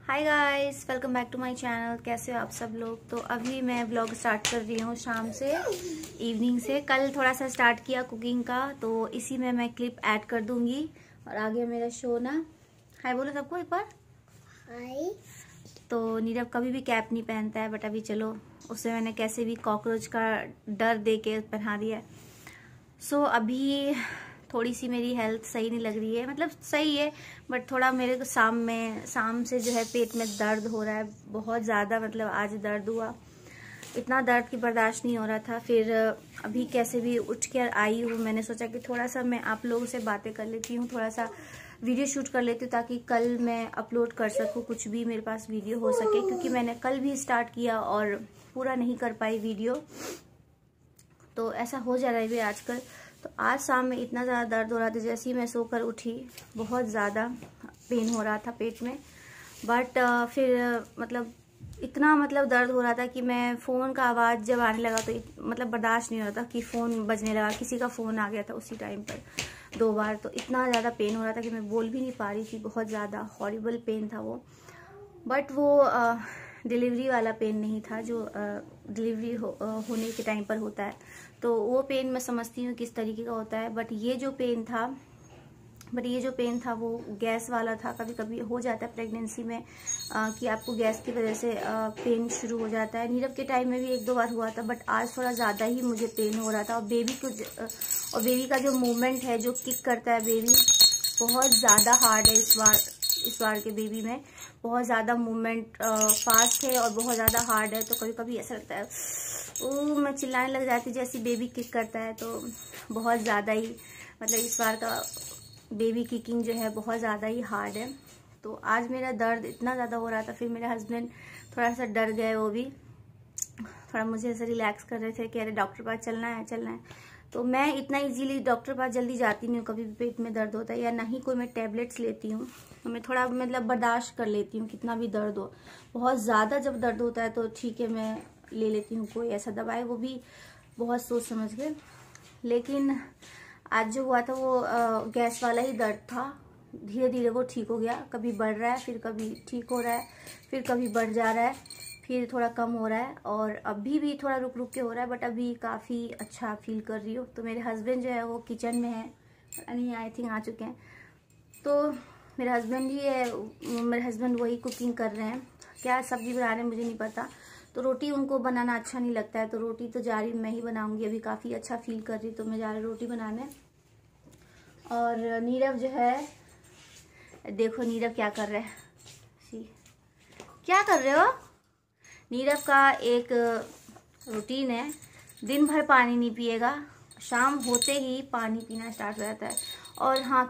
Hi guys, welcome back to my channel. कैसे हो आप सब लोग। तो अभी मैं व्लॉग स्टार्ट कर रही हूँ शाम से, इवनिंग से। कल थोड़ा सा स्टार्ट किया कुकिंग का, तो इसी में मैं क्लिप ऐड कर दूंगी। और आगे मेरा शो ना। हाय बोलो सबको एक बार। हाय। तो नीरव कभी भी कैप नहीं पहनता है, बट अभी चलो उसे मैंने कैसे भी कॉकरोच का डर दे के पहना दिया। सो अभी थोड़ी सी मेरी हेल्थ सही नहीं लग रही है, मतलब सही है बट थोड़ा मेरे को शाम से जो है पेट में दर्द हो रहा है बहुत ज़्यादा। मतलब आज दर्द हुआ, इतना दर्द की बर्दाश्त नहीं हो रहा था। फिर अभी कैसे भी उठ कर आई हूँ, मैंने सोचा कि थोड़ा सा मैं आप लोगों से बातें कर लेती हूँ, थोड़ा सा वीडियो शूट कर लेती हूँ ताकि कल मैं अपलोड कर सकूँ, कुछ भी मेरे पास वीडियो हो सके। क्योंकि मैंने कल भी स्टार्ट किया और पूरा नहीं कर पाई वीडियो, तो ऐसा हो जा रहा है भी आजकल। तो आज शाम में इतना ज़्यादा दर्द हो रहा था, जैसे ही मैं सोकर उठी बहुत ज़्यादा पेन हो रहा था पेट में। बट फिर मतलब इतना दर्द हो रहा था कि मैं फ़ोन का आवाज़ जब आने लगा तो मतलब बर्दाश्त नहीं हो रहा था कि फ़ोन बजने लगा। किसी का फ़ोन आ गया था उसी टाइम पर 2 बार, तो इतना ज़्यादा पेन हो रहा था कि मैं बोल भी नहीं पा रही थी। बहुत ज़्यादा हॉरिबल पेन था वो। बट वो डिलीवरी वाला पेन नहीं था जो डिलीवरी होने के टाइम पर होता है। तो वो पेन मैं समझती हूँ किस तरीके का होता है। बट ये जो पेन था वो गैस वाला था। कभी कभी हो जाता है प्रेगनेंसी में कि आपको गैस की वजह से पेन शुरू हो जाता है। नीरव के टाइम में भी 1-2 बार हुआ था, बट आज थोड़ा ज़्यादा ही मुझे पेन हो रहा था। और बेबी का जो मूवमेंट है, जो किक करता है बेबी, बहुत ज़्यादा हार्ड है इस बार के बेबी में। बहुत ज़्यादा मूवमेंट फास्ट है और बहुत ज़्यादा हार्ड है। तो कभी कभी ऐसा लगता है मैं चिल्लाने लग जाती जैसे बेबी किक करता है। तो बहुत ज़्यादा ही मतलब इस बार का बेबी किकिंग जो है बहुत ज़्यादा ही हार्ड है। तो आज मेरा दर्द इतना ज़्यादा हो रहा था, फिर मेरे हस्बैंड थोड़ा सा डर गए। वो भी थोड़ा मुझे ऐसे रिलैक्स कर रहे थे कि अरे डॉक्टर पास चलना है। तो मैं इतना इजीली डॉक्टर पास जल्दी जाती नहीं हूँ। कभी भी पेट में दर्द होता है या ना ही कोई मैं टेबलेट्स लेती हूँ, तो मैं थोड़ा बर्दाश्त कर लेती हूँ कितना भी दर्द हो। बहुत ज़्यादा जब दर्द होता है तो ठीक है, मैं ले लेती हूँ कोई ऐसा दवाई, वो भी बहुत सोच समझ के। लेकिन आज जो हुआ था वो गैस वाला ही दर्द था। धीरे धीरे वो ठीक हो गया, कभी बढ़ रहा है, फिर कभी ठीक हो रहा है, फिर कभी बढ़ जा रहा है, फिर थोड़ा कम हो रहा है, और अभी भी थोड़ा रुक रुक के हो रहा है। बट अभी काफ़ी अच्छा फील कर रही हूँ। तो मेरे हस्बैंड जो है वो किचन में है, नहीं आई थिंक आ चुके हैं। तो मेरे हस्बैंड वही कुकिंग कर रहे हैं। क्या सब्जी बना रहे हैं मुझे नहीं पता। तो रोटी उनको बनाना अच्छा नहीं लगता है, तो रोटी तो जा रही मैं ही बनाऊंगी। अभी काफ़ी अच्छा फील कर रही, तो मैं जा रही रोटी बनाने। और नीरव जो है, देखो नीरव क्या कर रहे हैं। क्या कर रहे हो। नीरव का एक रूटीन है, दिन भर पानी नहीं पिएगा, शाम होते ही पानी पीना स्टार्ट हो जाता है। और हाँ,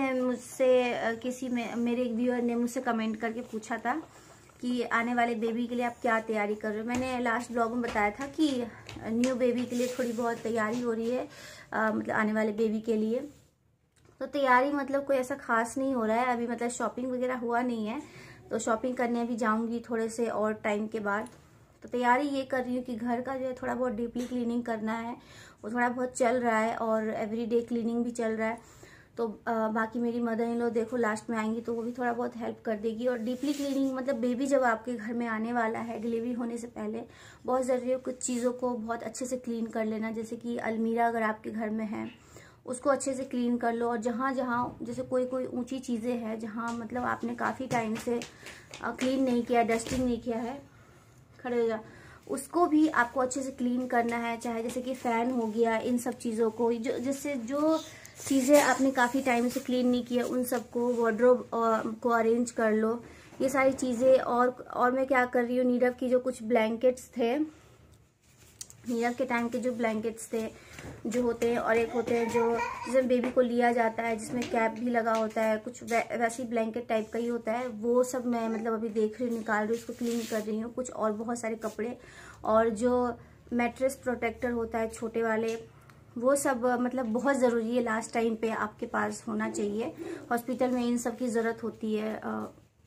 मेरे एक व्यूअर ने मुझसे कमेंट करके पूछा था कि आने वाले बेबी के लिए आप क्या तैयारी कर रहे हो। मैंने लास्ट ब्लॉग में बताया था कि न्यू बेबी के लिए थोड़ी बहुत तैयारी हो रही है, मतलब आने वाले बेबी के लिए। तो तैयारी मतलब कोई ऐसा खास नहीं हो रहा है अभी, मतलब शॉपिंग वगैरह हुआ नहीं है। तो शॉपिंग करने भी जाऊंगी थोड़े से और टाइम के बाद। तो तैयारी ये कर रही हूँ कि घर का जो है थोड़ा बहुत डीपली क्लीनिंग करना है, वो थोड़ा बहुत चल रहा है, और एवरीडे क्लीनिंग भी चल रहा है। तो बाकी मेरी मदर इन लॉ देखो लास्ट में आएंगी तो वो भी थोड़ा बहुत हेल्प कर देगी। और डीपली क्लीनिंग मतलब बेबी जब आपके घर में आने वाला है, डिलीवरी होने से पहले बहुत ज़रूरी है कुछ चीज़ों को बहुत अच्छे से क्लीन कर लेना। जैसे कि अलमीरा अगर आपके घर में है, उसको अच्छे से क्लीन कर लो। और जहाँ जहाँ जैसे कोई ऊंची चीज़ें हैं जहाँ मतलब आपने काफ़ी टाइम से क्लीन नहीं किया, डस्टिंग नहीं किया है, खड़े हो जा, उसको भी आपको अच्छे से क्लीन करना है। चाहे जैसे कि फ़ैन हो गया, इन सब चीज़ों को जो चीज़ें आपने काफ़ी टाइम से क्लीन नहीं किया उन सबको, वार्डरोब को अरेंज कर लो, ये सारी चीज़ें। और मैं क्या कर रही हूँ, नीरव की जो कुछ ब्लैंकेट्स थे, नीरव के टाइम के जो ब्लैंकेट्स थे जो होते हैं, और एक होते हैं जो जिसमें बेबी को लिया जाता है, जिसमें कैप भी लगा होता है, कुछ वैसी ब्लैंकेट टाइप का ही होता है, वो सब मैं मतलब अभी देख रही हूँ, निकाल रही हूँ, उसको क्लीन कर रही हूँ। कुछ और बहुत सारे कपड़े, और जो मैट्रेस प्रोटेक्टर होता है छोटे वाले, वो सब मतलब बहुत ज़रूरी है, लास्ट टाइम पे आपके पास होना चाहिए। हॉस्पिटल में इन सब की ज़रूरत होती है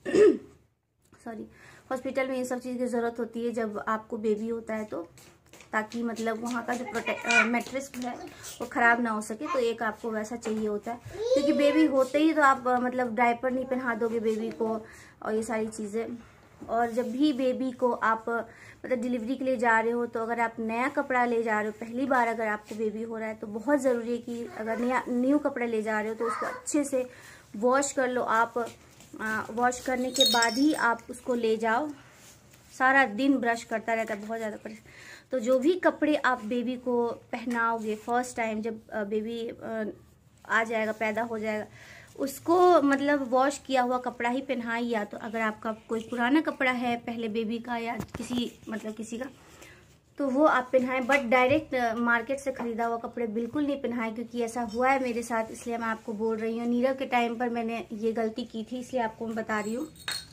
हॉस्पिटल में इन सब चीज़ की ज़रूरत होती है जब आपको बेबी होता है। तो ताकि मतलब वहाँ का जो मैट्रेस है वो ख़राब ना हो सके। तो एक आपको वैसा चाहिए होता है, क्योंकि बेबी होते ही तो आप मतलब डायपर नहीं पहना दोगे बेबी को और ये सारी चीज़ें। और जब भी बेबी को आप मतलब डिलीवरी के लिए जा रहे हो, तो अगर आप नया कपड़ा ले जा रहे हो, पहली बार अगर आपको बेबी हो रहा है, तो बहुत ज़रूरी है कि अगर न्यू कपड़े ले जा रहे हो तो उसको अच्छे से वॉश कर लो आप। वॉश करने के बाद ही आप उसको ले जाओ। सारा दिन ब्रश करता रहता है, बहुत ज़्यादा परेशान। तो जो भी कपड़े आप बेबी को पहनाओगे फर्स्ट टाइम, जब बेबी आ जाएगा, पैदा हो जाएगा, उसको मतलब वॉश किया हुआ कपड़ा ही पहनाई। या तो अगर आपका कोई पुराना कपड़ा है पहले बेबी का या किसी का, तो वो आप पहनाएं। बट डायरेक्ट मार्केट से खरीदा हुआ कपड़े बिल्कुल नहीं पहनाएं, क्योंकि ऐसा हुआ है मेरे साथ, इसलिए मैं आपको बोल रही हूँ। नीरव के टाइम पर मैंने ये गलती की थी, इसलिए आपको मैं बता रही हूँ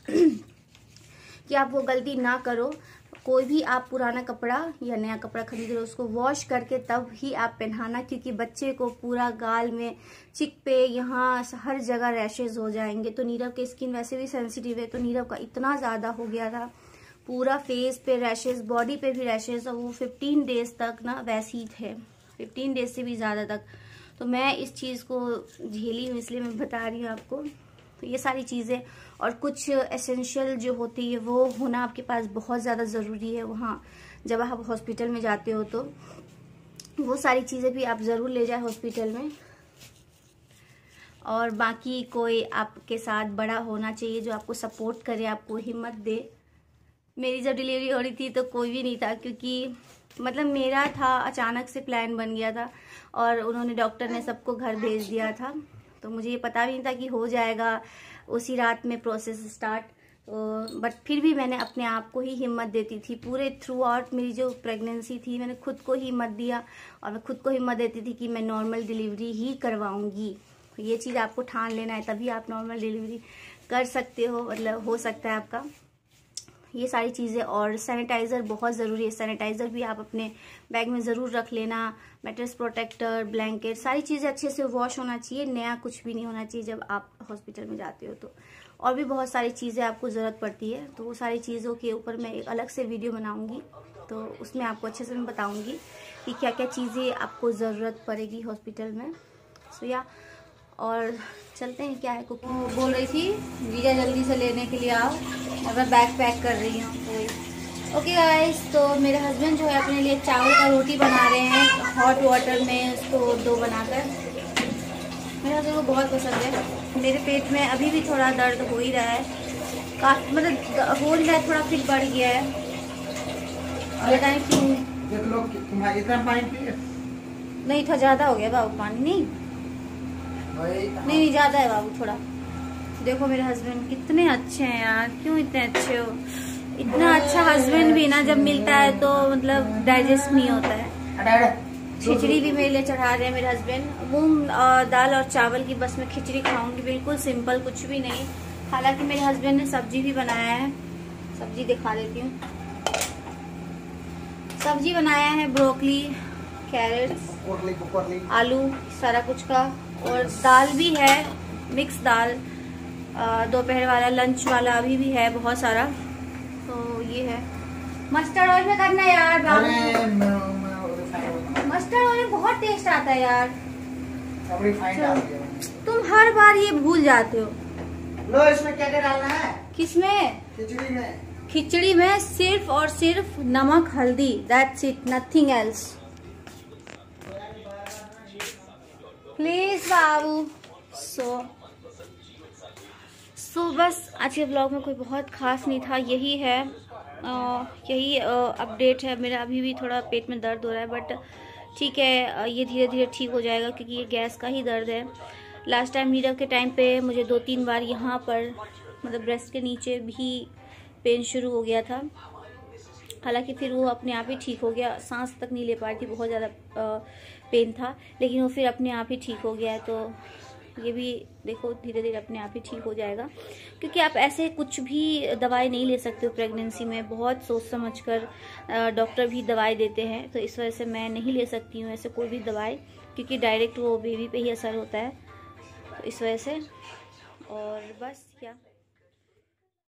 कि आप वो गलती ना करो। कोई भी आप पुराना कपड़ा या नया कपड़ा खरीद रहे हो, उसको वॉश करके तब ही आप पहनाना, क्योंकि बच्चे को पूरा गाल में, चिक पे, यहाँ हर जगह रैशेज हो जाएंगे। तो नीरव की स्किन वैसे भी सेंसिटिव है, तो नीरव का इतना ज़्यादा हो गया था, पूरा फेस पे रैशेज, बॉडी पे भी रैशेज, और वो 15 डेज तक ना वैसे ही थे, 15 डेज से भी ज़्यादा तक। तो मैं इस चीज़ को झेली हूँ, इसलिए मैं बता रही हूँ आपको। तो ये सारी चीज़ें और कुछ एसेंशियल जो होती है वो होना आपके पास बहुत ज़्यादा ज़रूरी है। वहाँ जब आप हॉस्पिटल में जाते हो तो वो सारी चीज़ें भी आप ज़रूर ले जाए हॉस्पिटल में। और बाकी कोई आपके साथ बड़ा होना चाहिए जो आपको सपोर्ट करे, आपको हिम्मत दे। मेरी जब डिलीवरी हो रही थी तो कोई भी नहीं था, क्योंकि मतलब मेरा था अचानक से प्लान बन गया था और उन्होंने, डॉक्टर ने सबको घर भेज दिया था। तो मुझे ये पता भी नहीं था कि हो जाएगा उसी रात में प्रोसेस स्टार्ट। तो बट फिर भी मैंने अपने आप को ही हिम्मत देती थी। पूरे थ्रू आउट मेरी जो प्रेगनेंसी थी, मैंने खुद को ही हिम्मत दिया और मैं खुद को हिम्मत देती थी कि मैं नॉर्मल डिलीवरी ही करवाऊंगी। ये चीज़ आपको ठान लेना है, तभी आप नॉर्मल डिलीवरी कर सकते हो, मतलब हो सकता है आपका। ये सारी चीज़ें, और सैनिटाइज़र बहुत ज़रूरी है। सैनिटाइज़र भी आप अपने बैग में ज़रूर रख लेना। मैट्रेस प्रोटेक्टर, ब्लैंकेट, सारी चीज़ें अच्छे से वॉश होना चाहिए, नया कुछ भी नहीं होना चाहिए जब आप हॉस्पिटल में जाते हो। तो और भी बहुत सारी चीज़ें आपको ज़रूरत पड़ती है, तो वो सारी चीज़ों के ऊपर मैं एक अलग से वीडियो बनाऊँगी, तो उसमें आपको अच्छे से मैं बताऊँगी कि क्या क्या चीज़ें आपको ज़रूरत पड़ेगी हॉस्पिटल में। सो या और चलते हैं, क्या है कुकिंग बोल रही थी वीजा जल्दी से लेने के लिए आओ, और मैं बैग पैक कर रही हूँ। ओके गाइस, तो मेरे हस्बैंड जो है अपने लिए चावल का रोटी बना रहे हैं हॉट वाटर में, उसको डो बनाकर। मेरे हस्बैंड को बहुत पसंद है। मेरे पेट में अभी भी थोड़ा दर्द हो ही रहा है, काफ़ी मतलब हो ही रहा है, थोड़ा फिर बढ़ गया है। बताएं क्यों? इतना पानी पिए? नहीं, थोड़ा ज़्यादा हो गया बाबू पानी। नहीं ज़्यादा है बाबू थोड़ा। देखो मेरे हस्बैंड कितने अच्छे हैं यार, क्यों इतने अच्छे हो? इतना अच्छा हस्बैंड भी ना जब मिलता है तो मतलब डाइजेस्ट नहीं होता है। खिचड़ी भी मेरे लिए चढ़ा रहे हैं मेरे हस्बैंड। मूंग दाल और चावल की बस मैं खिचड़ी खाऊंगी, बिल्कुल सिंपल, कुछ भी नहीं। हालांकि मेरे हस्बैंड ने सब्जी भी बनाया है, सब्जी दिखा देती हूँ। सब्जी बनाया है ब्रोकली, कैरेट, आलू, सारा कुछ का। और दाल भी है, मिक्स दाल, दोपहर वाला, लंच वाला अभी भी है बहुत सारा। तो ये है। मस्टर्ड ऑयल में करना यार बाबू, मस्टर्ड ऑयल में बहुत टेस्ट आता है यार। तुम हर बार ये भूल जाते हो। लो, इसमें क्या क्या डालना है? किसमें? खिचड़ी में। खिचड़ी में सिर्फ और सिर्फ नमक, हल्दी, that's it, nothing else. Please बाबू। सो बस आज के ब्लॉग में कोई बहुत खास नहीं था, यही है, यही अपडेट है मेरा। अभी भी थोड़ा पेट में दर्द हो रहा है, बट ठीक है, ये धीरे धीरे ठीक हो जाएगा, क्योंकि ये गैस का ही दर्द है। लास्ट टाइम नीरव के टाइम पे मुझे 2-3 बार यहाँ पर मतलब ब्रेस्ट के नीचे भी पेन शुरू हो गया था। हालांकि फिर वो अपने आप ही ठीक हो गया, सांस तक नहीं ले पाई थी, बहुत ज़्यादा पेन था, लेकिन वो फिर अपने आप ही ठीक हो गया है। तो ये भी देखो धीरे धीरे अपने आप ही ठीक हो जाएगा, क्योंकि आप ऐसे कुछ भी दवाई नहीं ले सकते हो प्रेगनेंसी में। बहुत सोच समझ कर डॉक्टर भी दवाई देते हैं, तो इस वजह से मैं नहीं ले सकती हूँ ऐसे कोई भी दवाई, क्योंकि डायरेक्ट वो बेबी पे ही असर होता है, तो इस वजह से। और बस क्या